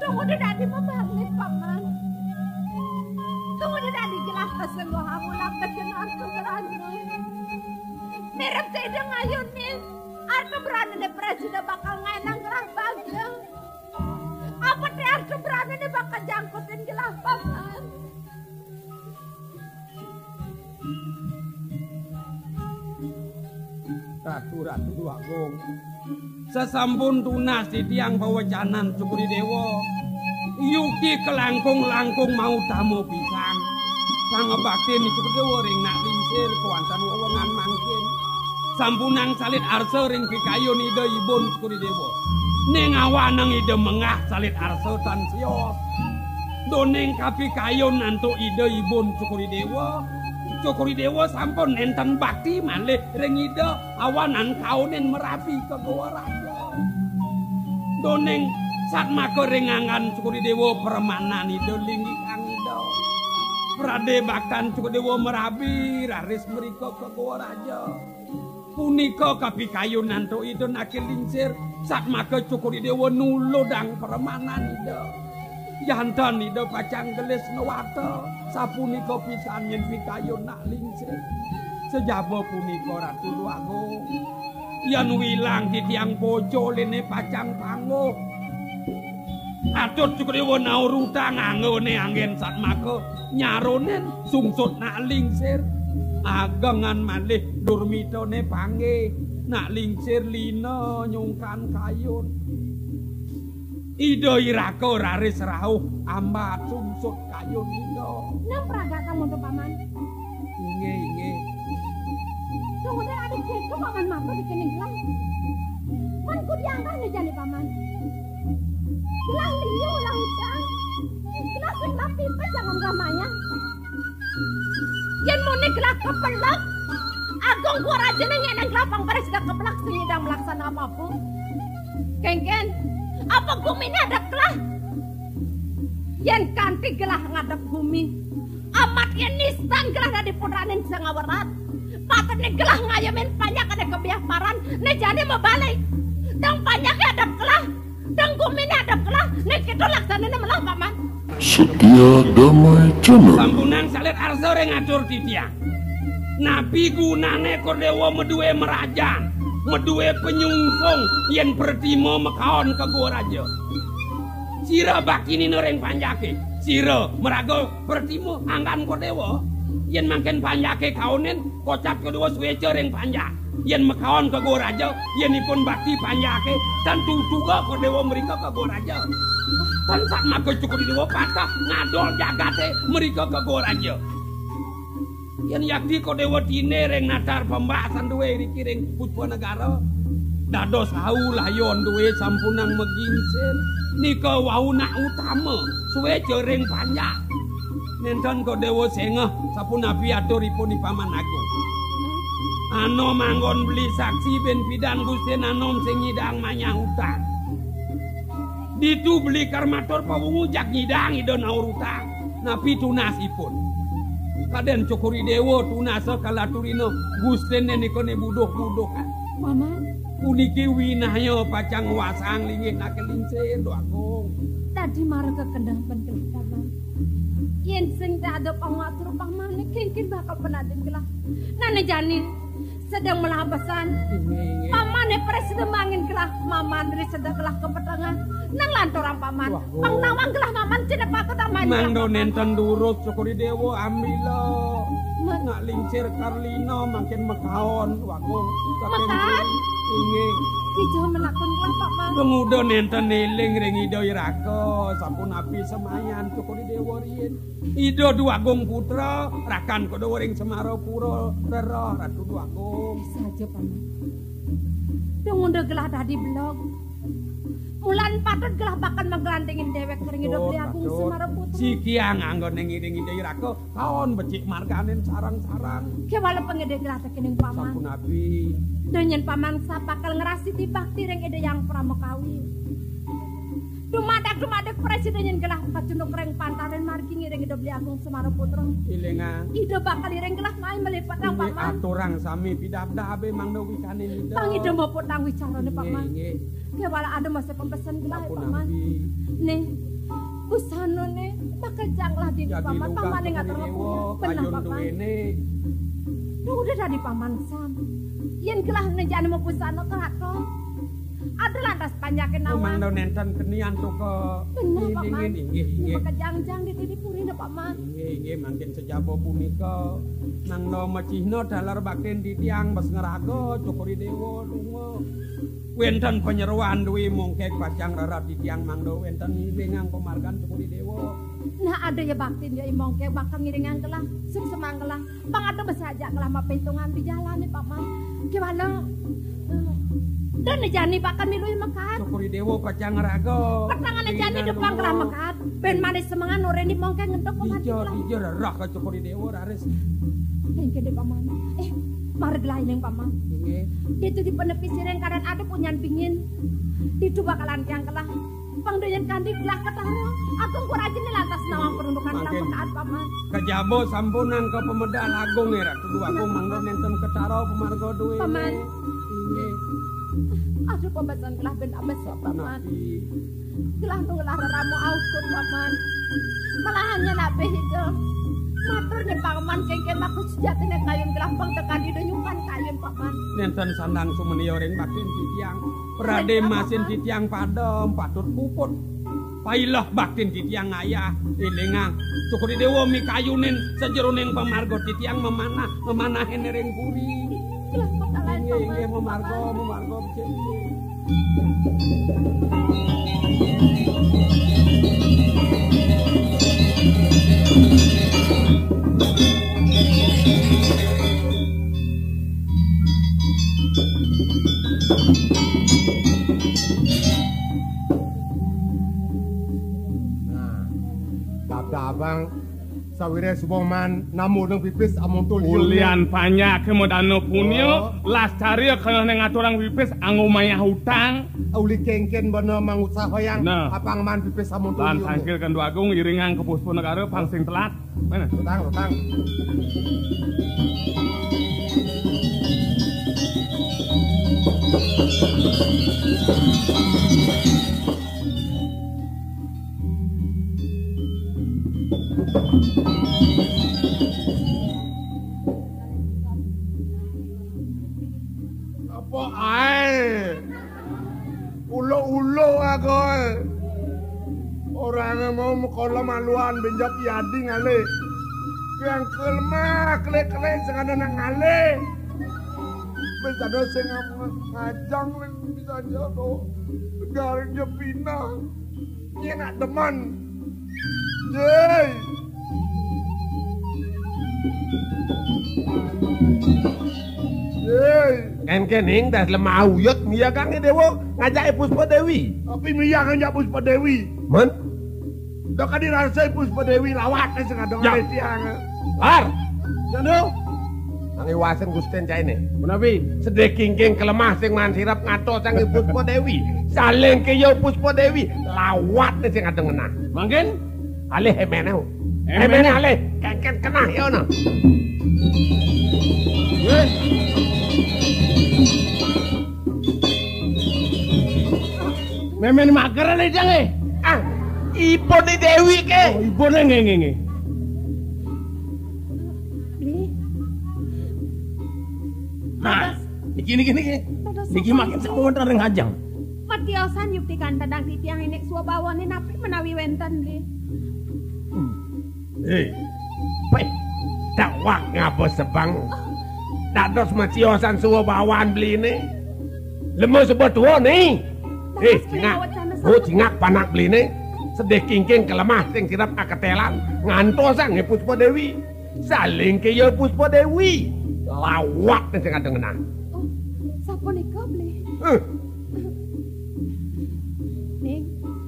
Tunggu dadi mabaglit paman. Tunggu dadi gelas kasenggo hamulang kejenar keberani. Mirip tidak ngayon nih. Arto berani nih presiden bakal ngainang gelas bagel. Apa nih arto berani nih bakal jangkutin gelas paman. Ratu-ratu Agung. Sesampun tunas di tiang pawacanan Cukuri Dewa. Yuki kelangkung-langkung mau tamu pisan. Pangebaktin Cukuri Dewa ring nak lingsir kuantan wewongan mangkin. Sampunang salit arsa ring pikayon ide ibun Cukuri Dewa. Ning awanang ide mengah salit arsa tan sios. Doning kapikayon nantu ide ibun Cukuri Dewa. Cukuri Dewa sampun enten bakti malih ring ide awanan kaunen Merapi ke Goa Raja. Doning satmaka ringangan Cukuri Dewa permanan ide linggi kang ide. Prade baktan Cukuri Dewa Merapi raris mriko ke Goa Raja. Punika kapikayon nantu ide nakil lingsir satmaka Cukuri Dewa nulodang permanan ide. Yantan ide pacang gelis nawata sapunika pisan yen pikayon nak lingsir sejaba punika Ratu Agung yen wilang di tiang poco lene pacang panggo atut Cukuri Dewa naurutang anggone anggen satmaka nyaronen sungsut nak lingsir agengan malih durmitone pangge nak lingsir lina nyungkan kayun Ido irako raris rauh ambat sumsut kayun ido. Nang praga kamu tuh paman. Inge. Kemudian adik keku paman mako dikening gelang. Manku diangkat nih jani paman. Gelang liu ulang utang. Gelang gelang pipa jangan gamanya. Yen mune gelang kepelak. Agung gua raja neng eneng lapang pada sudah kepelak senyidang melaksana apapun. Kengken. Apa gumi ini ada gelah? Yen kanti gelah ngadep gumi. Amat yen nistan gelah dari putranin sengawerat. Patut nih gelah ngayemin panjak ada kebiah paran. Nih jadi mau balik. Dang panjaknya ada gelah. Dang gumi ini ada gelah. Nih kita laksananya melah paman. Setia Damai Channel. Sampunang salit arsa ring ngatur di tiang. Nabi gunane Kordewa medue merajang. Medue penyungsung yen pertimo mekaon ke Goa Raja. Sira bakini nereng panjake. Sira merago pertimo angkan Kordewa. Yen mangken panjake kaunen kocap kedua suweca ring panjak. Yen mekaon ke Goa Raja, yenipun bakti panjake tentu juga Kordewa mereka ke Goa Raja. Dan sama ke Cukuri Dewa patah ngadol jagate mereka ke Goa Raja. Yen yakti Kordewa dine ring natar pembahasan duwe riki ring Pusphanegara. Dados hau layon duwe sampunang megingsir. Nika wau nak utama suweca ring panjak. Nenten Kordewa sengeh sapunapi aturipun Paman Agung. Ano manggon beli saksi ben pidan Gusti Nanom sing nyidang manyah utang. Ditu beli karmator pawungu jak nyidang idon naur utang. Napi tunasipun. Kaden Cukuri Dewa tunasa kalaturino Gusten nikone buduh-buduh kan. Paman, puniki winahya pacang wasang linggih nakelingsir do Agung. tadi marah ke kendang pengelah paman. Yen sing tak ada pangatur paman kengkin bakal penaden gelah. Nane jani sedang melabasan. Paman presiden mangin gelah maman dari sedang gelah kepetangan. Nang lantoran paman. Pang nawang gelah maman cenep aku taman. Mangdo nenten durus Cukuri Dewa amila. Nak lingsir Karlina makin mekaon Agung. Mekan? Inge. Kijah menakun gelah paman. Pengudo nenten neling ring Ido Iraka sampun api semayan Cukuri Dewa riyin. Ido Agung putra rakan Kodawa ring Semarapura rerah Ratu Agung. Saja paman. Dungunde gelah tadi blog. Mulan patut gelah bakal menggelandingin dewek kering hidup di Agung Semarapura. Si Kiang anggon ning iring Ido Iraka kaon becik marganen sarang-sarang. Kewala pengede gelah tekening paman. Sampun api. Donyen paman sa bakal ngerasiti bakti ring ide yang pramukawi. Dumadak presiden yang gelah kacunuk reng pantaran margi ngiring hidup di Agung Semarapura. Ilenga. Ide bakal ireng gelah main melipat nang paman. Aturang sami pidabdabe mangdo wikane Ido. Pang ide maupun nang wicarane paman. Kewala ada masa pempesan gelah paman. Nih, busanane bakal janglah di paman paman ngatur bener paman. Udah dari paman sam. Yen kelah nejane mau busana kerato. Ada lantas panjakin nawang. Mang nenten kenian tuh ke inggih. Maka jangjang dititipuri na paman. Inggih mangkin sejabo punika nang no macihno dalar bakten ditiang bas ngerago cukuri dewa lunga. Wenten penyeruan duwi mungkek pacang rarat ditiang mangdo wenten ngiringang pemargan cukuri dewa. Nah ada ya baktin ya mongke bakal ngiringang kelah semang kelah. Bang ada besaja kelah mapentungan di jalan nih paman. Gimana? Dan jani bakal miluh mekat. Cukuri dewa pacang ngerago. Pertangan jani depan kelah mekat. Ben manis semangan oreni mongke ngentok paman. Ijo rah ke cukuri dewa raris. Tengke deh paman. Marglah ini paman. Itu di penepisiren karena ada punyan pingin. Itu bakalan tiang kelah. Pangdoyan kandi gelah ketara. Aku kurajin lantas nawang perundukan kelah mekat paman. Kejabo sampunan ke pemedal agung ya. Kedua agung mangdo nenten ketara pemargo duwe. Paman. Aduh pembahasan kelah ben abes paman. Kelah nunggulah ramu aukun paman. Malahannya nabe hijau. Matur nih paman kengken aku sejatine kayun gelapang tekan di nyumpan kayun paman. Nenten sandang sumenio ring baktin titiang. Prade masin titiang padem patut puput. Pailah baktin titiang ayah ilingang. Cukuri dewa mi kayunin sejeruning pemargo titiang memanahin ring puri. Kelah kota lain paman. Inggih memargo becik. Abang sawire suboman namu nang pipis amontul ulian banyak kemodano punyo lastari kana nang aturang pipis anggo maya hutang uli kengken bana mangusaha hoyang apang man pipis amontul lan sangkil kandhu agung iringang ke Puspanegara pang sing telat mana rutang apa ae ulo aku orang mau mekola maluan benjak yadi ngale yang kelma kele sing ada nang ngale wis ada sing ngajang bisa jodoh garing jepina nyenak teman Yeay. Ken-kening das lemah uyut miya kang dewa ngajake Puspa Dewi. Tapi miya ngajak Puspa Dewi. Men. Dok dirasai Puspa Dewi lawat sing adong tiang. Lar. Jano. Nang iwasen Gusten caene. Menawi sedek kingking kelemah sing mansirap ngato sang Puspa Dewi. Saling kaya Puspa Dewi lawat sing adong ngenah. Mangken alih emene. Emene alih kengken kenah ya ono. Memen mager le jange. Ah, ibune Dewi ke. Oh, ibune ngenge. Nah, niki. Niki makin semua wonten ring hajang. Matiosan yukti kantadang titiang inek suwa bawone napi menawi wenten li. Pe, dakwah ngapa sebang. Tak dos matiosan suwa bawan beli ini. Lemo sebut tua nih. Cingak panak beli ini. Sedih kingking kelemah sing sirap aketelan. Ngantosang Puspa Dewi. Saling kaya Puspa Dewi. Lawak sing ada ngenah. Oh, sapa nika beli? Ning.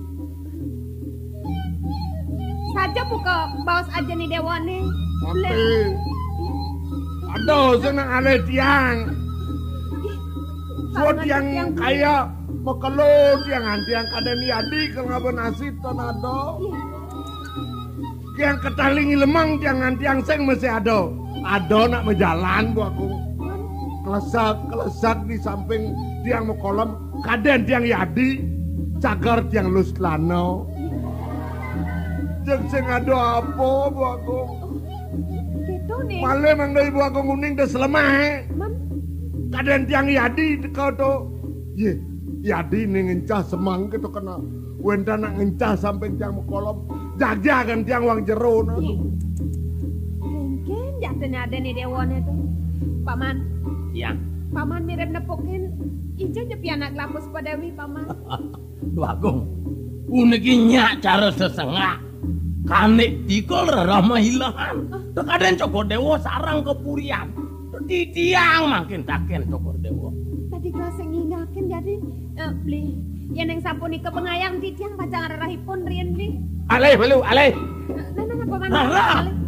Saja buka baos aja nih dewane. Aduh, senang aneh tiang. So tiang kaya mekelo tiang kadeni adi kalau nasi tonado. Tiang ketalingi lemang tiang seng masih ado. Ado nak berjalan bu aku. Kelesak di samping tiang mekolom. Kaden tiang yadi. Cagar tiang luslano. sing ada apa Bu Agung? Gitu nih. Malah mang dari Bu Agung kuning des lemah. Man, Kaden tiang Yadi teko to. Ye, Yadi ning ngencah semang gitu kena. Wenda nak ngencah sampai tiang kolom. Jagjagan tiang wang jero na. Kengken jatuhnya ada nih dewane tuh. Paman, Ya, paman mirip nepukin ijo nyepi anak lapus Padewi, paman. Duh Agung. Uniki nyak cara sesengak. Kanik dikol rama hilangan. Tekaden Cokor Dewo sarang kepurian. Titiang makin taken Cokor Dewo. Tadi kelas yang ngingakin jadi beli. Yang neng sampuni kebengayang titiang pacang arahipun rian beli. Aleh malu, aleh. Nah, paman. Rara.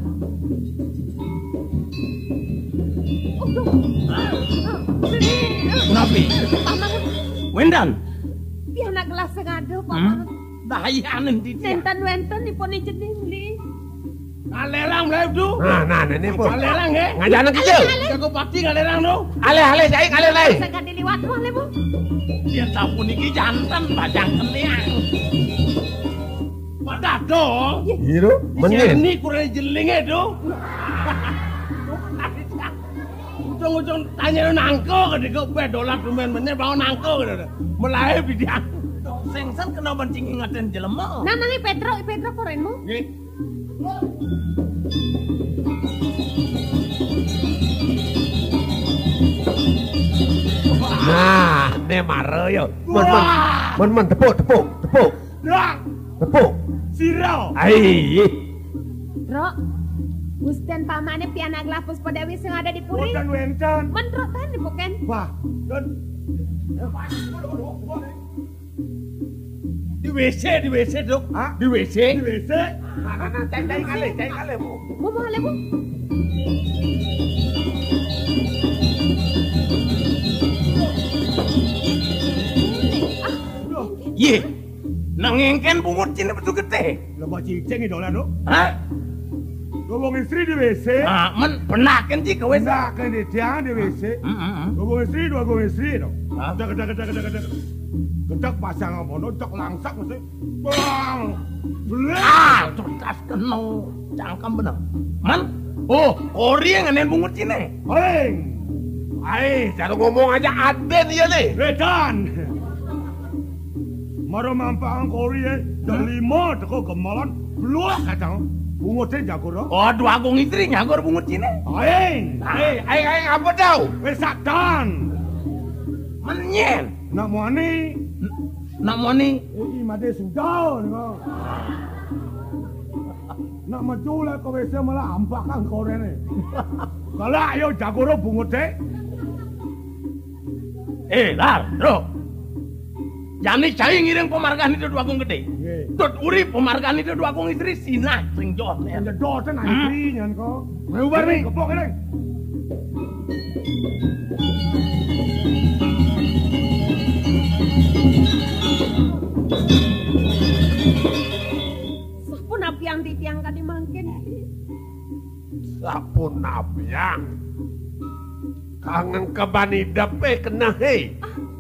Kenapa? Paman, Wendan. dia anak gelas sengado, paman. Dayanen titiang. Nenten-wenten ipun ijening beli. Ngalelang mulai tu. Nah, ini pun. Ngalelang he. Ngajaran kecil. Jago pasti ngalelang tu. Aleh, saya aleh. Sekali liwat mah lebu. Dia sampun iki jantan bajang keliang. Padah do. Gitu, menyen. Ini kurang jelinge do. Ujung-ujung tanya lu nangko ke diko bedolat lumen meneh bangun nangko gitu. Mulai bidiang. Sengsen kena bancing ingatin jelema. Namanya Pedro korenmu. Nggih. Nah, ne mare yo. Men tepuk. Dak, Tepuk. sira. Ai. Bro, Gusten pamane pianak lapus Padewi sing ada di Puri. Boten wenten. Mentrok tadi bukan? Wah, dan Di WC, Dok. Hah? Di WC. di WC. Nah, cai kali, Bu. Mau lebu. Ye. Nangengken bungut cina betul gede. Lama cicing itu lah, Dok. Hah? Ngomong istri di WC. Ah, men penaken ci ke WC. Nah, kan di tiang di WC. Ngomong istri dong. Hah? Kedak. Kedak pasang apa, cok langsak mesti. Bang. Ah, cerdas kena cangkem bener. Man, oh, ori yang ngenen bungut cine. Heng. Cara ngomong aja aden iya nih. Redan. Maro mampang Korea dan 5 teko gemalan bluak kacang. Bungutnya jago ro. Oh, dua agung istri nyagor bungut cine. Heng. Aing apa tau? Wes sadan. Menyen. Nak muani. Nak mau nih. Made sudah nih. Nak majula ke WC malah ampakan Korea nih. Kalau ayo jago ro bungutnya. Lar, bro. Jani cai ngiring pemargaan itu dua agung gede. Tut uri pemargaan itu dua agung istri sinah sing joh nih. Yang dosen antri nyan ko. Meubar nih, kepok ini. Sapun api yang ditiangkan dimangkin. Sapun abiang. Kangen kebanidap kena hei.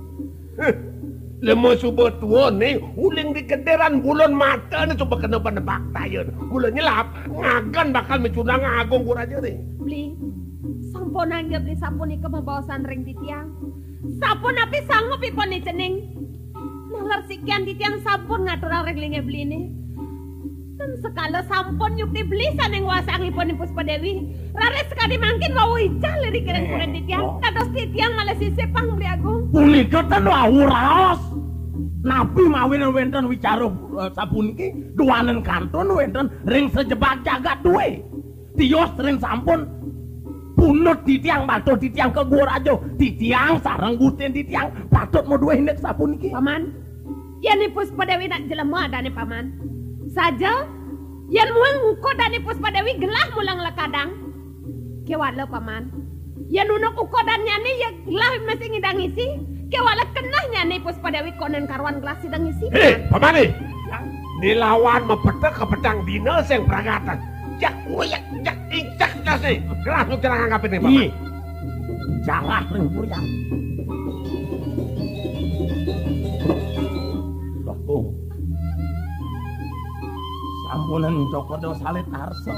Lemo subot tuon nih, uling di kederan bulan mata nih coba kena nebak tayon. Bulan nyelap, ngagan bakal mencunang agung kuraja nih. Beli. Sampun anggap beli sapun ike membawasan ring titiang. Sapun api sanggup ipon ni cening. Nalar sikian titiang sampun ngatur reglingnya beli ini. Dan sekala sampun yuk dibeli saneng wasang ipon ni Puspadewi. Rare sekali mangkin mau ijal lirik keren kuren titiang. Kados titiang malah sisipang beli agung. Punika ten awuraos. Nabi mawin wenten wicara sapun iki duanen kantun wenten ring sejebak jagat duwe. Tios ring sampun punut titiang patut titiang ke gua aja. Titiang sareng gusten titiang patut mau duwe hinek sapun iki. Paman, yan ni Puspadewi nak jelema dani paman. Saja, yan muang uko dani Puspadewi gelah mulang lekadang. Kewala paman. Yan unok uko dan nyani ya gelah masih ngidang isi. Kewala kenah nyani Puspadewi konen karwan gelas sidang isi. Paman nih. Dilawan mepetek ke pedang dina sing pragatan. Jak incak das nih. Kelas lu kira nganggapin nih, Paman. Jarah ring puriang. Sampunan cokodo salit arso.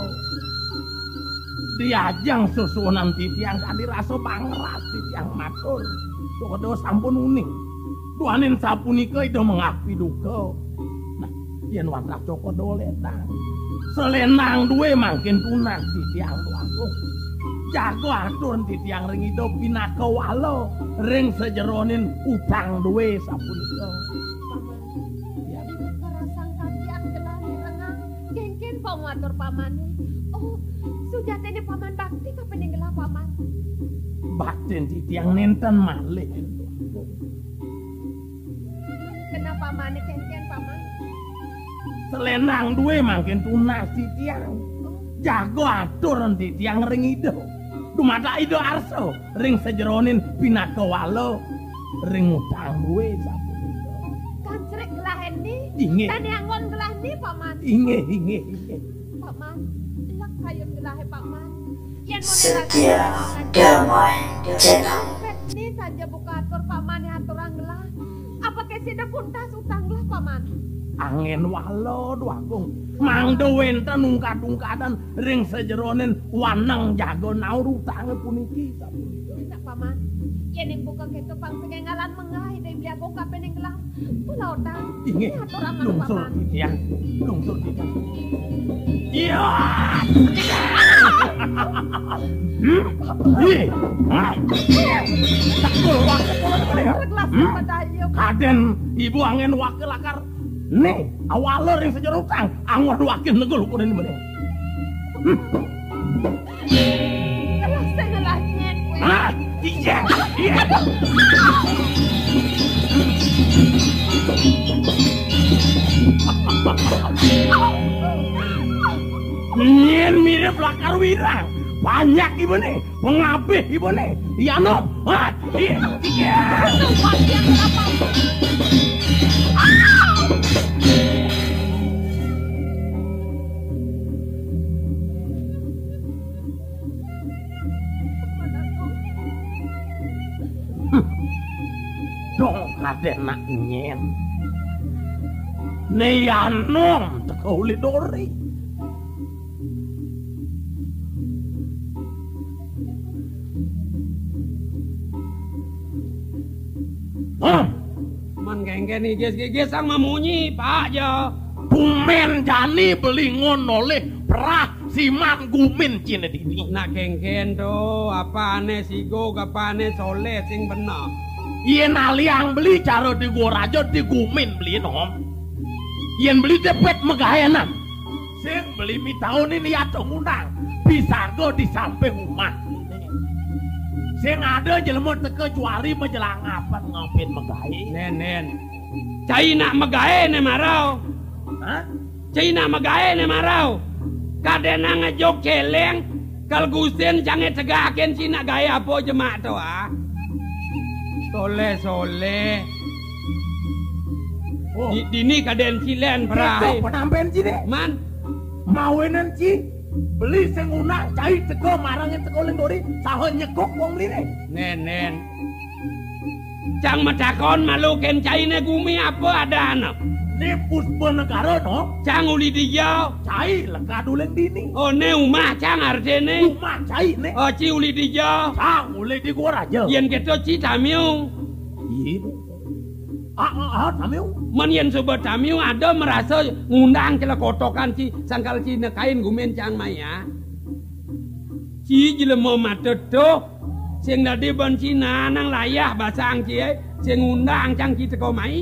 Diajang susunan titiang kadi raso pangras titiang matur. Cokodo sampun uning. Duanin sapunika itu mengapi duka. Nah, yen watrak cokodo letang. Selenang duwe mangkin tunas titiang tuangku. Jago atur titiang ring itu pinaka walo. Ring sejeronin utang duwe sapunika. Pengatur paman. Oh, sudah tene paman bakti kapan yang gelap paman? Bakti titiang nenten malih. Kenapa paman kengken paman? Selenang duwe mangkin tunas titiang. Jago atur titiang ring itu. Dumata itu arso. Ring sejeronin pinaka walo. Ring utang duwe sapunika. Kancrek gelah ini. Inge. Dan yang ngon gelah ini paman. Inge. Paman, lek kayun gelah paman. Yen Setia Damai Channel. Ini saja buka atur paman yang aturang gelah. Apa kesida kuntas utang gelah paman? Angin walo duagung. Mangdo wenten ungkat-ungkatan ring sejeronin wanang jago naur utang puniki sapunika. Tidak paman. Yen yang buka ketu pang sengengalan mengai dari biago kapen yang gelah. Pulau tang. Inge. Ini aturang anu Lungsur paman. titiang. Lungsur titiang. Iya. Takul wakil Reglas padayo. Kaden ibu angin wakil akar. Nih, awalnya yang sejarah utang. Angor wakil negul ukurin ini. Gelah sengelah nyen we. Ah, iya. Nyen mirip lakar wirang. Banyak ibu nih, pengabih ibu nih. Iya no, iya. Dong kaden nak nyen. Neyanom tekuli dori. Man genggen igis sang memunyi Pak Jo. Bumen jani beli ngono le perah siman gumin cine dini. Nak genggen do apane sigo apane soleh sing bener. Yen aliang beli cara di gua raja di gumin beli nom. Yen beli depet megayanan. Sing beli mi tahun ini atau ngundang bisa go di samping rumah. Sing ada jelema teke juari menjelang apa ngopin megahe. Nen. Cai nak megahe ne marau. Hah? Cai nak megahe ne marau. Kadena ngejok celeng kal gusten jange tegaken cina gaya apa jemak to ah. Soleh. Oh. Dini kaden cilen perai. Penampen cine. Man, Mawenan ci beli sing unang cai teko marangin teko lendori saho nyekok wong lire. nen. Cang metakon malu ken caine gumi apa ada anak. Ni puspa negara no. Cang uli dia. Cai leka duleng dini. Oh ne umah cang artene. Rumah cai ne. Oh ci uli dia. Sang mulai di gua raja. Yen keto ci tamiu. Iya. Tamiu. Men yen sobat tamiu ada merasa ngundang kela kotokan ci sangkal ci nekain gumen cang maya. Ci jelema matedo sing nadi ban Cina nang layah basang ci sing ngundang cang ci teko mai.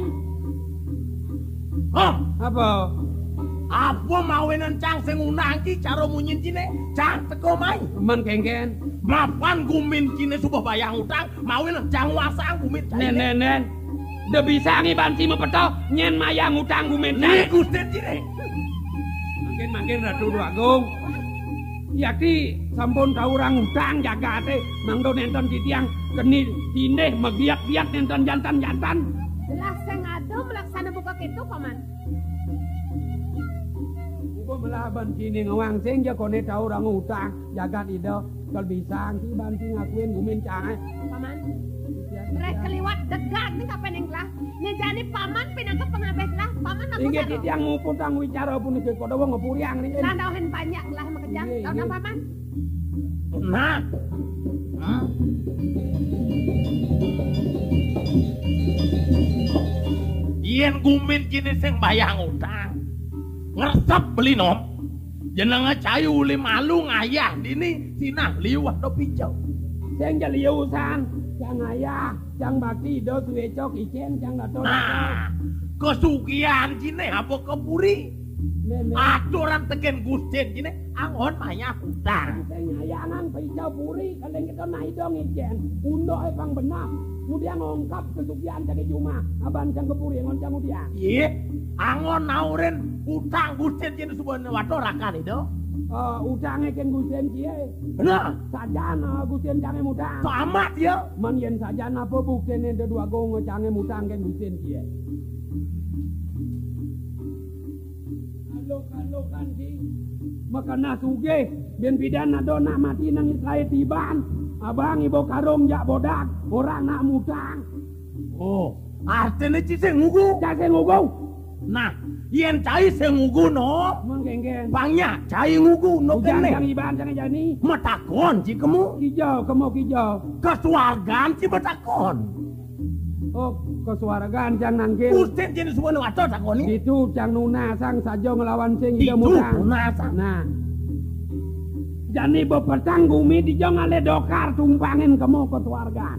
Apa? Apa mawenan cang sing ngundang ci cara munyin cine cang teko mai. Men kengken. Mapan gumin cine subah bayang utang mawenan cang wasang gumin cine. Nen. De bisa ngibanci mepeto nyen mayang utang gumen Ni cang. gusten cine. Makin ratu agung. Yaki sampun kaurang utang jagate mangdo nenten titiang keni tineh megiat-giat nenten jantan-jantan. Jelas sing ado melaksana buka kitu paman. Ugo melaban cini ngawang sing ja kone taurang utang jagat ido kal bisa ki banci ngakuin gumen cang. Paman. Rek keliwat degat nih kapan yang lah. Nih jadi paman pinang ke pengabeh lah. Paman aku Inggih sero. titiang ngupun tang wicara pun iki kodo wong ngepuriang ri. Landauhan banyak lah makejang. Iya, Tahu iya. paman? Nah. Yen gumin kini sing bayang utang. Ngeresep beli nom. Jenenge cayu uli malu ngayah dini sinah liwah do pijau. Sing jaliusan, jang ayah, jang bakti do suwe cok icen jang dato. Nah, kesugihan kini apa kepuri. Aturan tegen Gusten kini angon maya utang. Sing ayangan pijau puri kaleng kita naik dong icen. Undo pang benak. Kemudian ngongkap kesugihan jang cuma. Aban jang kepuri ngon jang udiang. Iya, angon nauren utang Gusten kini sebuah wato rakan itu. Utangnya ken Gusten cie. Benar. Sajana Gusten jange mutang. Tamat ya. Man yen sajana apa buktene de dua gong jange mutang ken Gusten cie. Halo kan sing. Makana suge ben pidana dona mati nang Israel tiban. Abang ibu karung jak bodak orang nak mutang. Oh, artinya ci sing ngugu. Jange ngugu. Nah, yen cai sing ngugu no. Menggengen. Pangnya cai ngugu no Ujang kene. jang iban jange jani. Metakon ci kemu. Kijau kemo kijau. Kesuargaan ci metakon. Oh, kesuaragan jang nangkin. Gusten jenis sebuah wato takoni. Itu jang nuna sang sajo ngelawan sing ida Itu mutang. nasa. Nah. Jani bepetang bumi di jong ale dokar tumpangin kemo kesuargaan.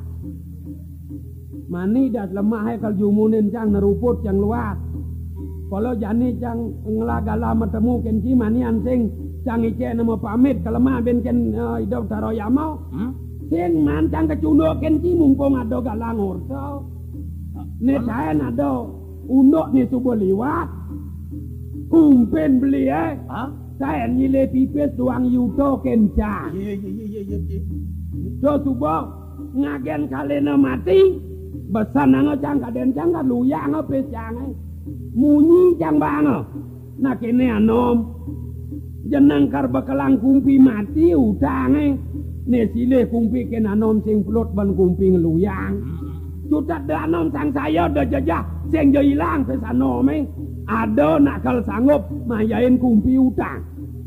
Mani dat lemah kal jumunin jang neruput jang luas. Kalau jani jang ngelagala metemu kenci mani ansing jang ice nama pamit kelemah ben ken hidup taroyamo. Sing man jang kecundo kenci mumpung ado galang urso. Ni saya nado undok ni subuh liwat. Kumpen beli Hah? saya nyile pipes doang yuto kencang. Iya. Do subuh ngagen kalena mati. Besan nga cang kaden cang kaluya nga pes cang. Munyi cang bango. Nah kene anom. Jenang kar bakalang kumpi mati utang ne sile kumpi ken anom sing plot ban kumpi ngeluyang. Cutat de anom sang saya de jajah sing jo ilang pes anom Ado nakal sanggup mayain kumpi utang.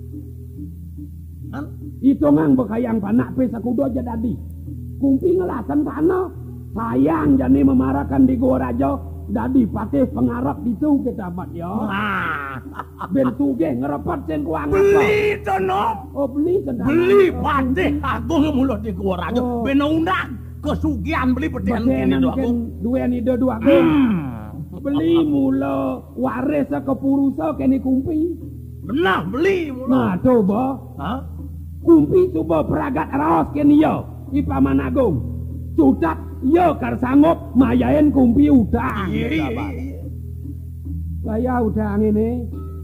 Itu ngang bekayang panak pes aku do jadi. Kumpi ngelasan tanah. Sayang jani memarahkan di gua raja. Dadi patih pengarap itu kita dapat ya. Ben suge ngerepat sen kuang apa. Beli to nom. Oh beli kendang. Beli patih agung mulut di gua raja. Oh. Ben undang kesugihan beli petian kene Betenan do aku. ken duen ide dua gong. Beli mula waris ke purusa kene kumpi. Benar beli mulu. Nah coba Hah? kumpi coba peragat raos kene yo. Ipaman agung. Cutat yo kar sanggup mayain kumpi utang. Iya. Saya utang ini.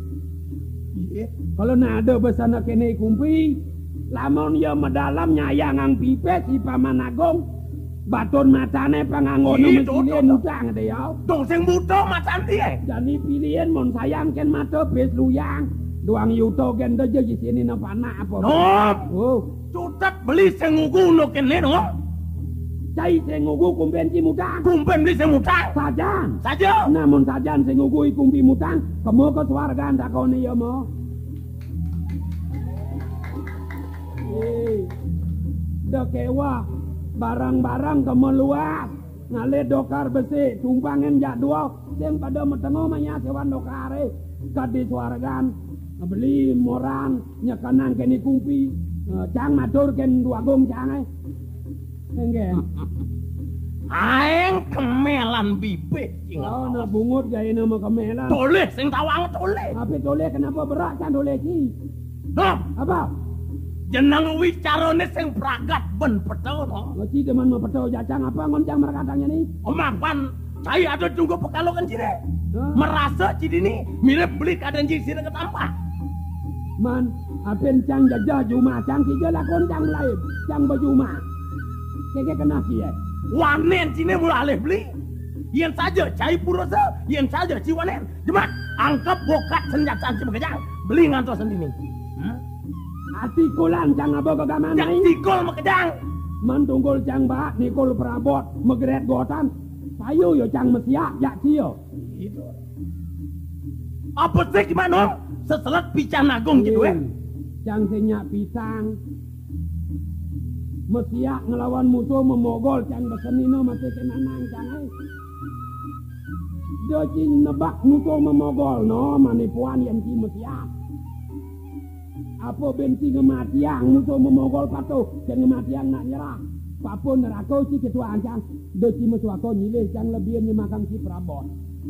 Kalau nado besana kene kumpi. Lamun yo medalam nyayangang pipes ipaman agung. Baton matane pangangono mesilien utang deh ya. Dong sing buto macan dia. Jadi pilihan mon sayang ken mata bes luyang. Doang yuto gen do jadi sini na pana apa. Nom. Oh, Cutat beli sing ngugu no kene no. cai sing ngugu kumpen ci mutang. Kumpen beli sing mutang. Sajan. Saja. Namun sajan sing ngugu kumpi mutang, kemo kesuargaan takoni ya mo. Dekewa barang-barang kemeluas ngale dokar besi tumpangen jak dua sing pada metengo manya sewan dokare kadi suargan beli moran nyekanan kene kumpi cang matur ken dua gong cang enggen Aeng kemelan bibit. oh na bungut gaya nama kemelan Toleh sing tawang toleh. tapi tole kenapa berat kan tole ki Nom. apa Jeneng wicarane sing pragat ben peto no. ngaci teman mau petau jacang apa ngoncang merkatangnya nih Omapan cai ada junggo pekalokan cire. Hah? Merasa cidini mirip beli kadan sini ketampah. Man, apen cang jajah juma, cang tiga lakon cang lain, cang bajuma. Keke kena sih ya. Wanen cine mula alih beli. Yen saja cai purosa, yen saja ciwanen. Jemak, angkep bokat senjata si bekejang. Beli ngantos sendiri. Artikulan cang apa ke kamar Yang ini? tikol bekejang. Mantunggul cang baat nikul perabot megeret gotan. Payu yo cang mesiak jak cio. Gitu. Apa sih gimana? Seselat pican agung gitu Cang senyak pisang. Mesiak ngelawan musuh memogol cang besenino masih kenanang cang. Doci nebak musuh memogol no manipuan yang ci mesiak. Apa benci ngematiang musuh memogol patuh dan ngematiang nak nyerah. Papun neraka ci ketua cang. Doci musuh aku nyilih cang lebih nyemakang ci perabot.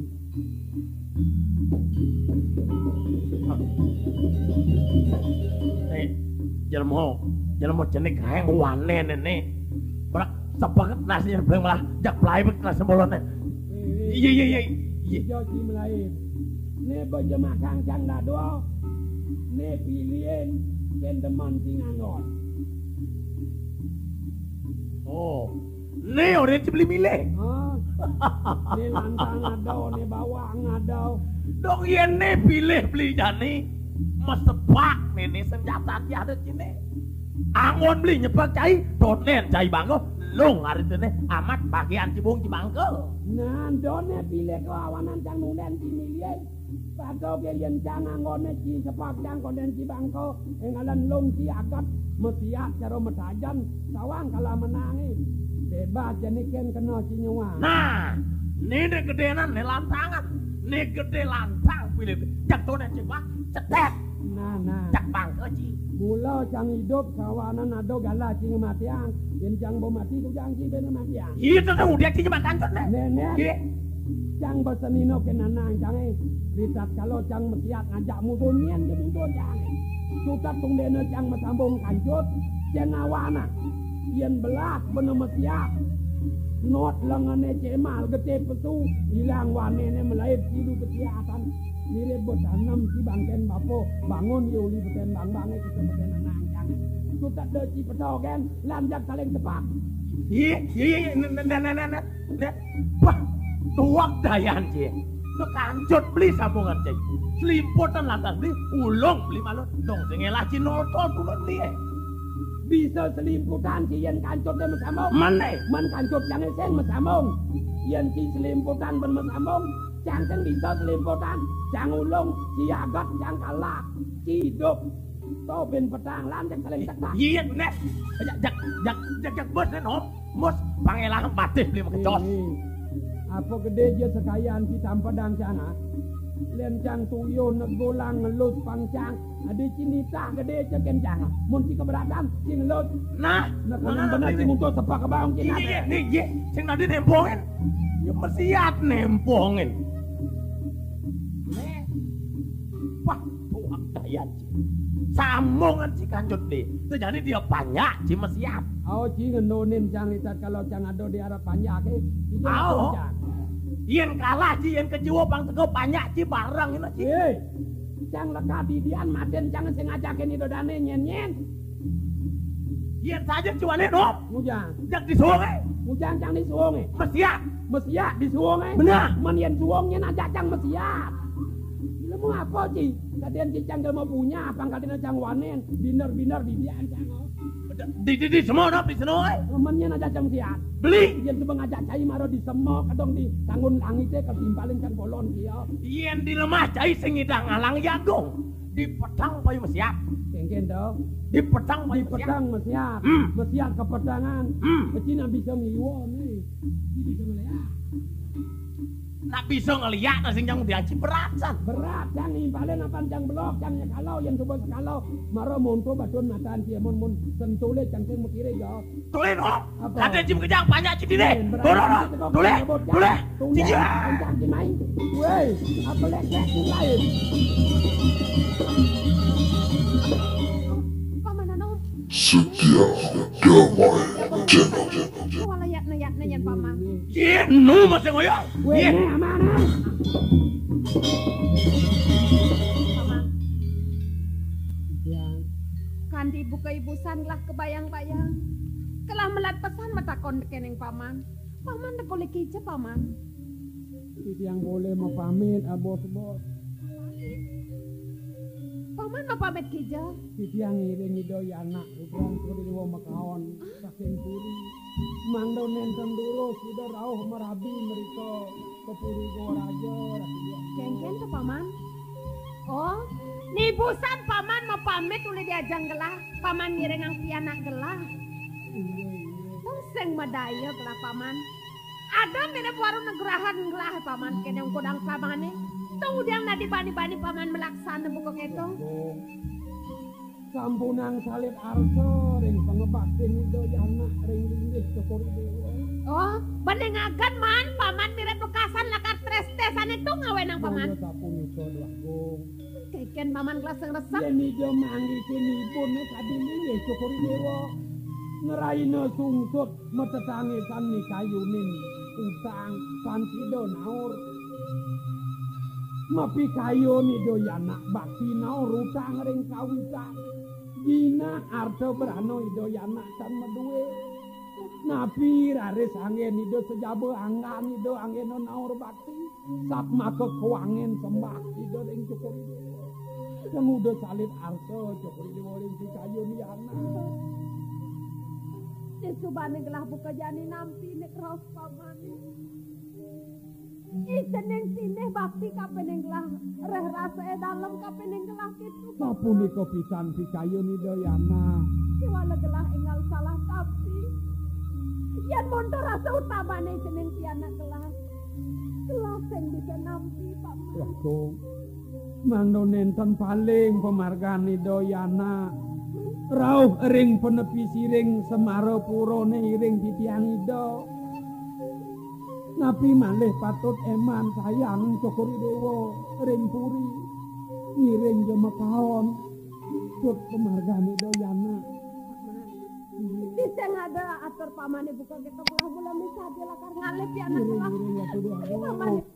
Jelmo jenik kae wane nene. Brak sepaket nasinya belum malah jak play bek nas sembolone. Iya. Doci melain. Ne bejemakang cang dado. Ne pilihin kendeman tingangon. Oh, ne orang beli milih. Ne lantang adau, ne bawang adau. Dong yen ne pilih beli jani. Mesepak nene senjata tiada cine. Angon beli nyepak cai, donen cai bangko. Long hari itu ne amat bagian cibung cibangko. Nah, donen pilih kawanan cang nunden cimilien. Pato kalian cang angon ci sepak cang konden cibangko. Engalan long ci agat mesiak cara metajan sawang kala menangi. Bebas jeniken kena ci nyawa. Nah, ini gedenan ne lantangan. Ne gede lantang pilih. Jak donen cibang cetek. Nah. Jak bangko ci. Mula cang hidup kawanan ado gala ci ngematiang. Yen cang bo mati ku cang ci ben matiang. Itu tuh dia ci makan tuh ne. Nenek. Cang besenino kenanang cang ritat kalau cang mesiak ngajak musuh nien ke musuh cang. Sutat tung dene cang mesambung kancut cang awana. Yen belas bener mesiak. Not lengane cemal gede petu hilang wanene melaib hidup ketiatan. Mirip botanam si bangken bapo bangun yuli beten bang-bange kita beten anang cang. Sutat deci petogen lanjak saling tepak. Iya, wah, tuak dayan cie. Kekancut beli sambungan cie. Selimputan lantas beli, ulung beli malon. Dong sengelah cinoltol tulun beli. Bisa selimputan si yen kancut dia mesambung. Mana? Man kancut yang sen mesambung. Yen si selimputan ben mesambung. Cang sen bisa selimputan. Cang ulung, si agat, cang kalah. Si hidup. Tau ben petang lanjak saling tepak. Iya, nek. Jak bos nen om. Bos pangelang patih beli makecos. Apa gede je sekayaan si tampadang cana. Lencang tuyo negolang ngelus pangcang. Ada cinita gede ceken cang. Mun si keberatan si ngelus. Nah, Nekanan benar si muntut sepak ke bawang cina. Iya. Sing tadi nempongin. Ya mesiat nempongin. Nek. Wah, tuak dayan. Sambungan si kancut deh. Jadi dia banyak si mesiat. Oh ci ngenonin cang litat kalau cang ado di arah panjak cang. Yen kalah ci yen kejiwa pang tego banyak ci barang ini ci. Cang lekat di dian maden cang sing ngajakin itu dane nyen. Yen saja cuane no. Mujang. Jak di sungai. Mujang cang di sungai. Mesiat di sungai. Benar. Man yen suwongnya najak cang mesiat. Ilmu apa ci? Kaden ci cang mau punya apa kadena cang wanen. Biner bibian cang. Di semua no di sungai. Temennya najak cang mesiat. Beli. Yen coba ngajak cai maro di semok kadang di tanggun langite ketimpalin cang bolon kiyo. Yen di lemah cai sing idang ngalang jagung. Di petang payu mesiat. Kengken do. Di petang Di pedang mesiat. Mesiat ke pedangan. Cina bisa ngiwon nih. Bisa ngeliat. Nak bisa ngeliat sing jang diaji beratan. Berat cang impalen apa cang blok cangnya kalau yang coba kalau maro monto batun mataan dia mon sentule cang sing mukire yo. Tule no. Ada jim kejang banyak ci dine. Tule. Cija. Cang di main. Weh, apa lek lain. Paman Setia Damai Channel. Wala yat na yan paman. Nu masih ngoyo. Weh, amana. Paman. Kan ibu ke ibusan lah kebayang-bayang. Kelah melat pesan matakon keneng paman. Paman nak boleh keja paman. Yang boleh mau pamit bos. Paman paman apa pamit kijo? Titiang ngiring idayana putrang kuriwo makaon saking puri. Mangdo nenten dulu sudah rauh merabi mereka ke puri Goraja rakyat. Kengken ke paman? Oh, nibusan paman mau pamit oleh diajang gelah. Paman ngiring ang pianak gelah. Seng madaya gelah paman. Ada mirip warung negerahan gelah paman kene ang kodang pamane. Tunggu diang nadi bani-bani paman melaksana buka keto. Sampunang salib arso ring pangebaktin idayana ring linggih ke puri dewa. Oh, benengagan man paman mirip bekasan lakar tres-tesan itu ngawen ang paman. Sapunika Dwagong. Keken paman kelas resep. Yen ijo manggi kinipun kadine nggih ke puri dewa. Ngeraina sungsut metetangi sani kayunin utang sansido naur. Mapi kayu idayana bakti naur utang ring kawitan. Gina arto berano idayana kan meduwe. Napi raris angin ido sejabe anggan ido angin naur bakti. Satma kekuangen sembah ido ring cukuri dewa. Yang udah salib arto cukuri dewa ring si kayu niana. Disubane gelah buka jani nampi nek raos pamane. Iseneng sineh bakti kapeneng gelah reh rasa dalem kapeneng gelah kitu. Sapunika pisan si kayu idayana. Siwala gelah engal salah tapi yen monto rasa utamane jeneng pianak gelah. Gelah sing bisa nampi paman. Dwagong. Mangdo nenten paling pemargan idayana. Rauh ring penepi siring semaro purone iring titiang ido. Napi malih patut eman sayang cukuri dewa ring puri ngiring jemekaon tut pemargan idayana. Bisa ada atur pamane buka kita belah bulan bisa dia lakar ngalih pianak gelah. Ngiring atuh Pamane